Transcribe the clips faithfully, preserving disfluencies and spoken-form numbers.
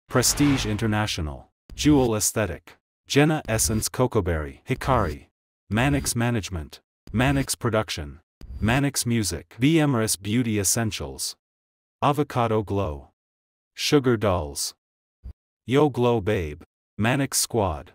Prestige International, Jewel Aesthetic, Jenna Essence Cocoberry, Hikari, Manix Management, Manix Production, Manix Music, B M R S Beauty Essentials, Avocado Glow, Sugar Dolls, Yo Glow Babe, Manix Squad.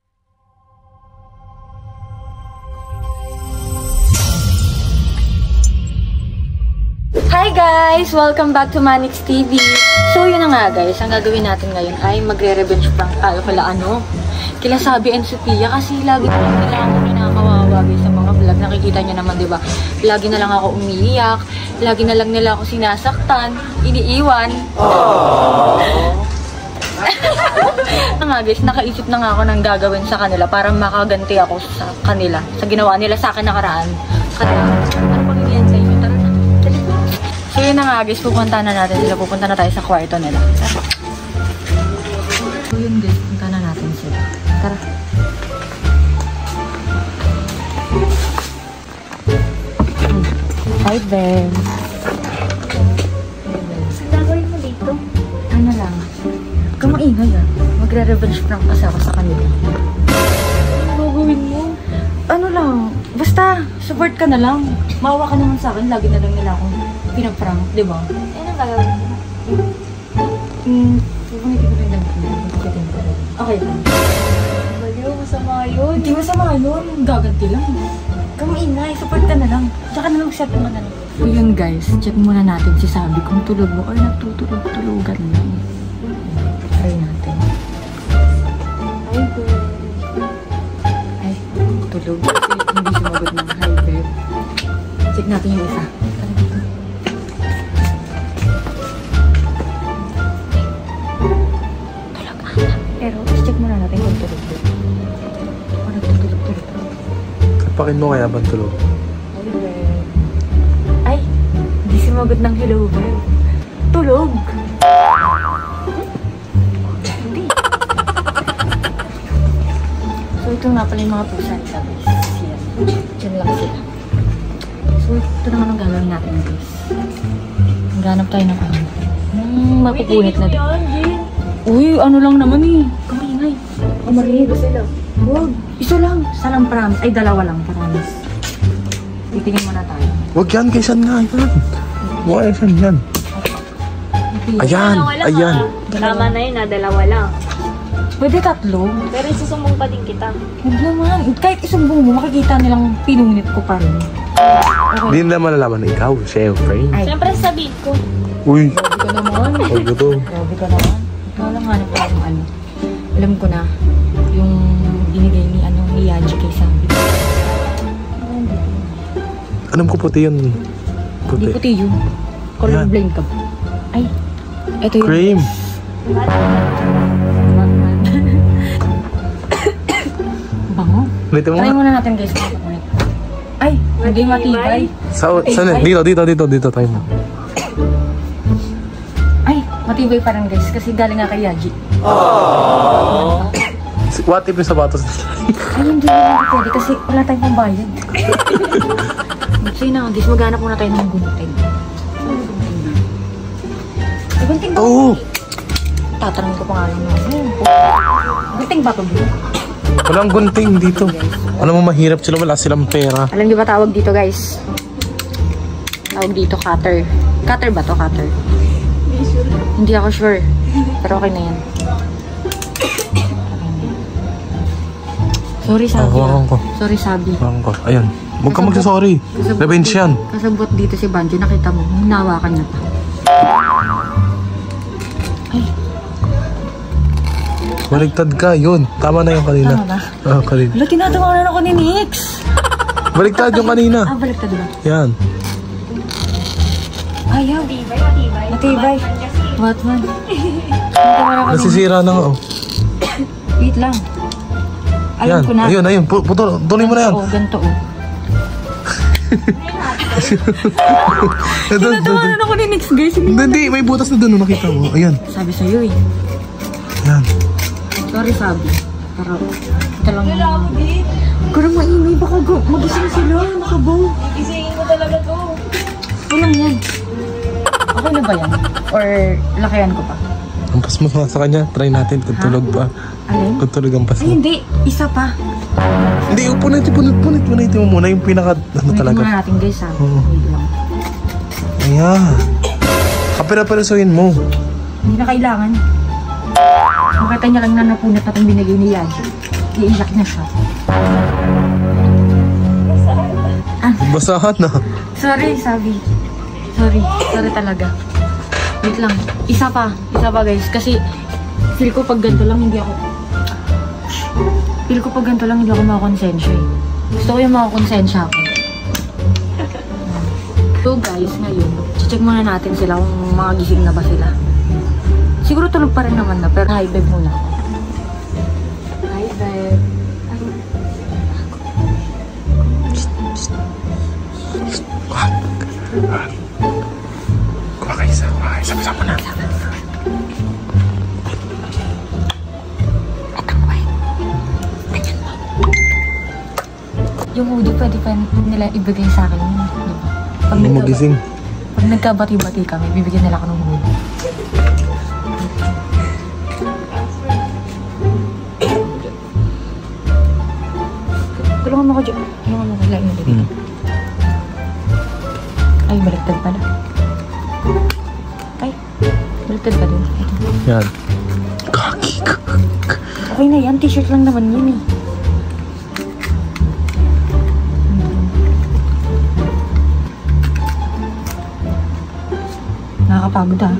Hi guys! Welcome back to Manix T V. So yun na nga guys, ang gagawin natin ngayon ay magre-revenge prank tayo kala ano, kila Sabi and Sophia kasi lagi na lang nila ako kinakawawa guys sa mga vlog. Nakikita nyo naman diba? Lagi na lang ako umiiyak, lagi na lang nila ako sinasaktan, iniiwan. Na nga guys, nakaisip na nga ako ng gagawin sa kanila para makaganti ako sa kanila, sa ginawa nila sa akin nakaraan. Kanila, ano pang iniyan sa inyo? Tara na. So yun na nga guys, pupunta na natin sila. Pupunta na tayo sa kwarto nila. Tara. So yun guys, pupunta na natin sila. Tara. Hi Ben. Saan gagawin mo dito? Ano lang, kamaingay ah. Magre-revenge prank kasi ako sa kanila. Ano gagawin mo? Ano lang, basta support ka na lang. Maawa ka naman sa akin, lagi na lang nila akong pinaprank, di ba? Eh, anong gagawin mo? Hmm, hindi ko rin lang. Okay lang. Baliw, masama yun. Hindi masama yun, gaganti lang. Kamaingay, support ka na lang. Tsaka na lang set mo na lang. So yun guys, check muna natin si Sabi kung tulog mo or nagtutulog-tulogan lang. Try natin. Ay, good. Ay, tulog. Kasi hindi sumagot ng hi, babe. Check natin yung isa. Tara dito. Tulog ata. Pero, check muna natin kung tulog doon. O, nagtutulog-tulog. Kapakin mo kaya bang tulog? Hi, babe. Ay, hindi sumagot ng hello, babe. Tulog. Hindi. So, ito nga pala yung mga pusa ni Sabi. Siya. Diyan lang sila. So, ito naman ang gagawin natin, guys. Maghanap tayo ng ano. Hmm, mapupunit na din. Uy, ano lang naman eh. Kamingay. Kamarinig. Huwag. Isa lang. Isa lang promise. Ay, dalawa lang promise. Titingin muna tayo. Huwag yan, kaysan nga yan. Huwag kaysan yan. Ayan, ayan. Tama na yun, ah, dalawa lang. Pwede tatlo. Pero isusumbong pa din kita. Huwag naman. Kahit isumbong mo, makikita nilang pinunit ko pa rin. Hindi nila malalaman na ikaw, syempre. Ay, Siyempre sabihin ko. Uy, grabe ka naman. huwag ito. Grabe ka naman. Ikaw lang hanap ko yung ano. Alam ko na, yung binigay ni, ano, ni Yaji kay Sabi. Anong ko puti yun? Hindi Puti. puti yun. Colorblind ka ba? Ay, eto yun. Cream. Bango. Ulitin mo Try nga. muna natin guys. Ay, hindi matibay. Sa, saan eh? Dito, dito, dito, dito. Tayo mo. Ay, matibay pa rin guys. Kasi galing nga kay Yaji. What if yung sapatos? Ay, hindi na pwede kasi wala tayong pambayad. So yun na, guys, maghanap muna tayo ng gunting. Ay, gunting ba? Oo. Tatanong ko pa nga lang namin. Gunting ba ito, bro? Walang gunting dito. Alam mo, mahirap sila. Wala silang pera. Alam niyo ba tawag dito, guys? Tawag dito, cutter. Cutter ba to, cutter? Hindi ako sure. Pero okay na yan. Sorry, Sabi. Oh, hawakan ko. Sorry, Sabi. Hawakan ko. Ayan. Huwag ka magsasorry. Revenge yan. Kasabot dito si Banjo. Nakita mo. Hinawakan niya pa. Ay. Baligtad ka. Yun. Tama na yung kanina. Tama ba? Ah, kanina. Wala, tinatawanan ako ni Nix. Baligtad yung kanina. Ah, baliktad ba? Yan. Ayaw. Matibay, matibay. Matibay. Batman. Nasisira na nga. Oh. Wait lang. Alam Yan. ko na. Ayun, ayun. Pu- Puto, tuloy mo na yan. Oo, ganito oh. Ito, ito, ito. Tinatawanan ako ni Nix, guys. Hindi, hindi. May butas na doon. Nakita mo. Ayan. Sabi sa'yo eh. Yan. Sorry, Sabi. Pero, ito lang. Wala ako din. Huwag ka na maingay. Baka go- magising sila. Nakabaw. Isingin mo talaga to. Walang yan. Okay na ba yan? Or lakayan ko pa? Ampas mo nga sa kanya. Try natin kung Ha? tulog pa. Alin? Kung tulog ang pas Ay, mo. hindi. Isa pa. Hindi, punit, punit, punit, punit mo muna yung pinaka, ano Ulitin talaga. muna natin guys ha. Oo. Wait lang. Ayan. Kapira-pirasuhin mo. Hindi na kailangan. Makita niya lang na napunat na itong binigay ni Yaji. Iiyak na siya. Basahan na. Sorry, sabi. Sorry. Sorry talaga. Wait lang. Isa pa. Isa pa guys. Kasi feel ko pag ganito lang hindi ako... Feel ko pag ganito lang hindi ako makakonsensya eh. Gusto ko yung makakonsensya ako. So guys, ngayon, check muna natin sila kung mga gising na ba sila. Siguro tulog pa rin naman na, pero hi babe muna ako. Hi babe. Kuha kayo isa. Kuha kayo isa. Sama na. Yung hoodie pwede pa nila ibigay sa akin yun, di ba? Pag Ano nagkaba- magising? Pag nagkabati-bati kami, bibigyan nila ako ng hoodie. Tulungan mo ko dyan. Tulungan mo ko. Lain mo dito. Hmm. Ay, baliktad pala. Ay, baliktad pa din. Ito. Yan. Kaki ka. Okay na yan, t-shirt lang naman yun eh. Nakakapagod ah.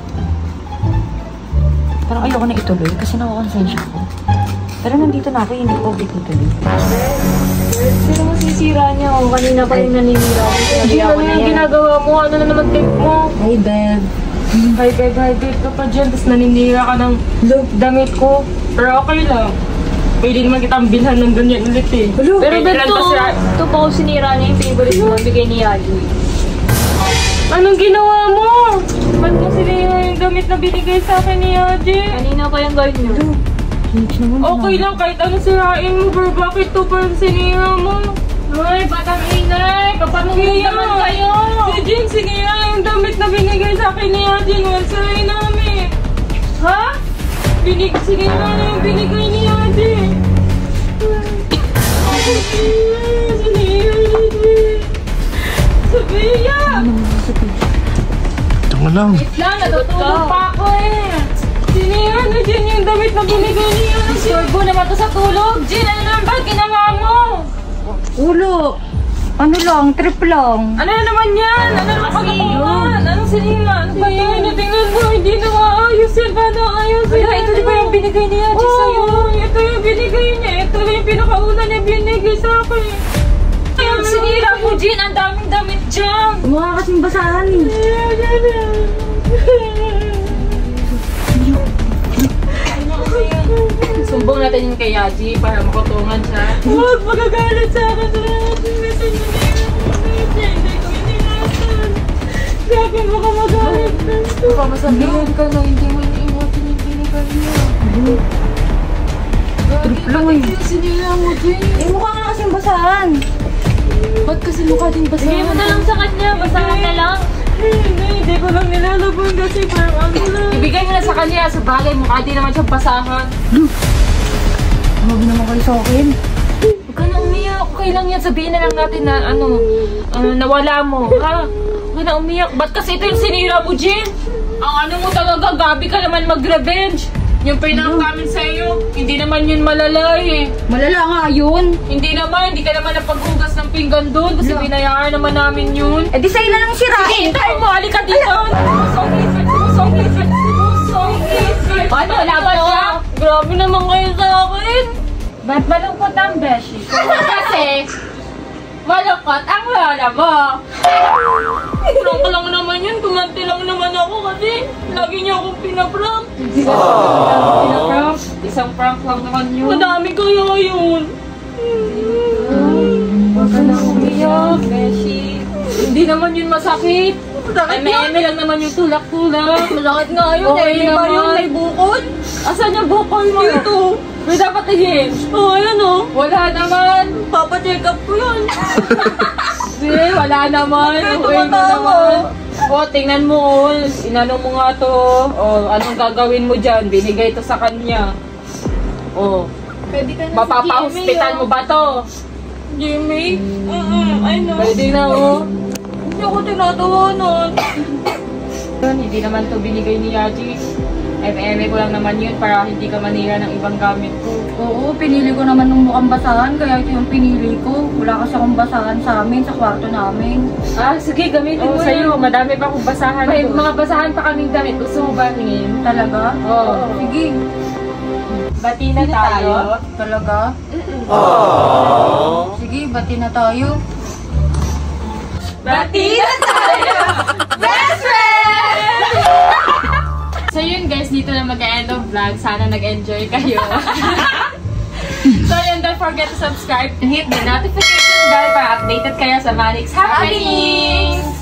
Parang ayoko na ituloy kasi nakakonsensya ako. Pero nandito na ako, hindi ko itutuloy. Sino masisira niya? O, kanina pa yung naninira. Hindi, Ano yung ginagawa mo? Ano na naman tip mo? Hey, babe. Hi, babe, hi, babe ka pa dyan. Tapos naninira ka ng damit ko. Pero okay lang. Pwede naman kitang bilhan ng ganyan ulit eh. Pero Pero babe, babe, to, to, to pa ko sinira niya yung favorite mo. Bigay ni Yaji. Anong ginawa mo? Ba't mo sinira yung damit na binigay sa akin ni Yaji? Kanina pa yung guard niyo. Hinch naman. Okay lang, kahit ano sirain mo, bro. Bakit to parang sinira mo? Ay, batang inay! Kapamungin naman kayo! Si Jin, sige nga yung damit na binigay sa akin ni Adin. Wansaray namin. Ha? Binig, sige nga na yung binigay ni Adin. Sophia! Ito nga lang. Wait lang, natutulog pa ako eh. Sinira na Jin yung damit na binigay ni Adin. Sorbo naman to sa tulog. Jin, ano naman ba ginawa mo? Ulo. Ano lang, trip lang. Ano na naman yan? Ano naman kagatuhan? Anong sinima? Ano ba yan? Tingnan mo, hindi na maayos yan. Paano ayos yan? Wala, ito di ba yung binigay ni Yaji Oo. sa'yo? Ito yung binigay niya. Ito yung pinakauna niya binigay sa akin. Yung sinira mo, Jin. Ang daming damit dyan. Mukha kasing basahan eh. Sumbong natin yung kay Yaji para makutungan siya. Huwag magagalit sa akin. Hindi ko iningatan. Sabi mo ka magalit. Masabihan ka na hindi mo iniingatan yung binigay niya. Trip lang eh. Bakit sinira mo, Jin? Eh, mukha nga kasing basahan. Ba't kasi mukha din basahan? Bigay mo na lang sa kanya. Basahan na lang. Hindi, hindi ko lang nilalaban kasi parang ano lang. Ibigay mo na sa kanya. Sa bagay, mukha din naman siyang basahan. Huwag naman kayo sa akin. Huwag ka na umiyak. Okay lang yan. Sabihin na lang natin na ano, uh, nawala mo. Ha? Huwag ka na umiyak. Ba't kasi ito yung sinira mo, Jin? Ang ano mo talaga, gabi ka naman mag-revenge. Yung pinang namin sa'yo, hindi naman yun malalay eh. Malala nga yun. Hindi naman, hindi ka naman napaghugas ng pinggan doon kasi Wala. binayaan naman namin yun. Eh di sa'yo na lang sirain. Hintay mo, halika dito! Musong isip, musong isip, musong isip! Ano, laban siya? Grabe naman kayo sa akin! Ba't malungkot ang beshi? Kasi, malungkot ang lola mo! Prank lang naman yun, gumanti lang naman ako kasi lagi niya akong pinaprank. Hindi ka naman pinaprank? Isang prank lang naman yun. Madami kaya yun. Huwag ka na umiyak, beshi. Hindi naman yun masakit. Eme-eme lang naman yung tulak-tulak. Masakit nga yun Okay eh. naman. Ba yun? May bukod? Asan yung bukod mo? Dito. May dapat tingin. Oo, oh, ayan o. Wala naman. Papacheck up ko yun. Hindi, wala naman. Okay na naman. O, tingnan mo, oh. Inano mo nga to. O, anong gagawin mo dyan? Binigay to sa kanya. O, Pwede ka na mapapa-hospital mo ba to? Jimmy? Mm-mm, I know. Pwede na, oh. Hindi ako tinatawanan. Yun, hindi naman to binigay ni Yaji. M M ko lang naman yun para hindi ka manira ng ibang gamit ko. Oo, pinili ko naman ng mukhang basahan, kaya ito yung pinili ko. Wala kasi akong basahan sa amin, sa kwarto namin. Ah, sige, gamitin Oo, mo sa'yo. sa'yo. Madami pa akong basahan. May doon. mga basahan pa kaming damit. Gusto mo ba tingin? Talaga? Oo. Sige. Bati na tayo. Talaga? Aww. Sige, bati na tayo. Bati na tayo! Best friend! So yun guys, dito na mag-end of vlog. Sana nag-enjoy kayo. So yun, don't forget to subscribe and hit the notification bell para updated kayo sa Manix happenings!